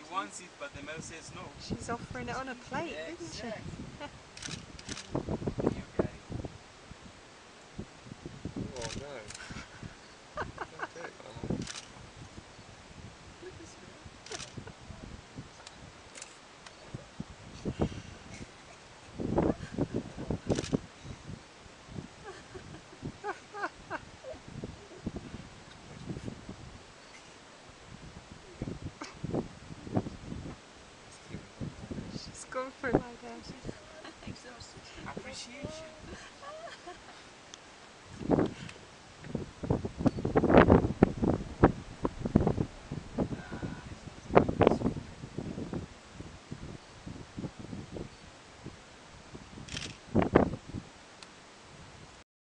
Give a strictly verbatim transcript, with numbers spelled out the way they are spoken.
wants it, but the male says no. She's offering it on a plate, Yeah, isn't she? exactly. You got it. Oh no. Don't do it like that. She's gone for it like that. Exhausted. Appreciation.